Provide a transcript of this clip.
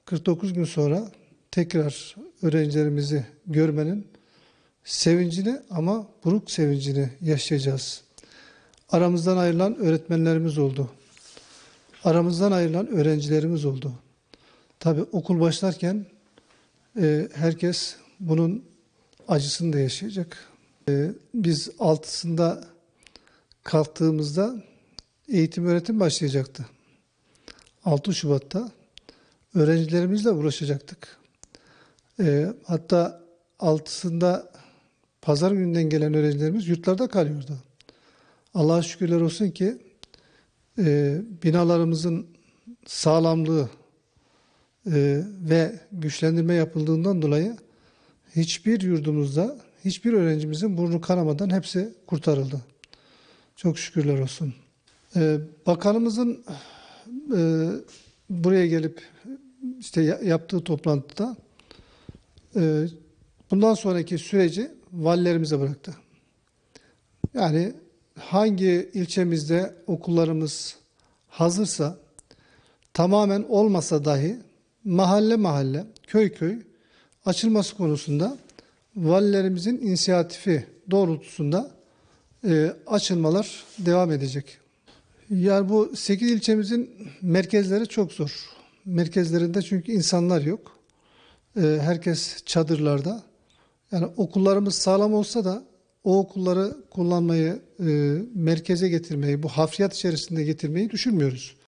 49 gün sonra tekrar öğrencilerimizi görmenin sevincini ama buruk sevincini yaşayacağız. Aramızdan ayrılan öğretmenlerimiz oldu. Aramızdan ayrılan öğrencilerimiz oldu. Tabii okul başlarken herkes bunun acısını da yaşayacak. Biz 6'sında kalktığımızda eğitim öğretim başlayacaktı. 6 Şubat'ta öğrencilerimizle uğraşacaktık. Hatta 6'sında pazar gününden gelen öğrencilerimiz yurtlarda kalıyordu. Allah'a şükürler olsun ki binalarımızın sağlamlığı ve güçlendirme yapıldığından dolayı hiçbir yurdumuzda hiçbir öğrencimizin burnu kanamadan hepsi kurtarıldı. Çok şükürler olsun. Bakanımızın buraya gelip işte yaptığı toplantıda bundan sonraki süreci valilerimize bıraktı. Yani hangi ilçemizde okullarımız hazırsa, tamamen olmasa dahi mahalle mahalle, köy köy açılması konusunda valilerimizin inisiyatifi doğrultusunda açılmalar devam edecek. Yani bu 8 ilçemizin merkezleri çok zor. Merkezlerinde çünkü insanlar yok. Herkes çadırlarda. Yani okullarımız sağlam olsa da o okulları kullanmayı, merkeze getirmeyi, bu hafriyat içerisinde getirmeyi düşünmüyoruz.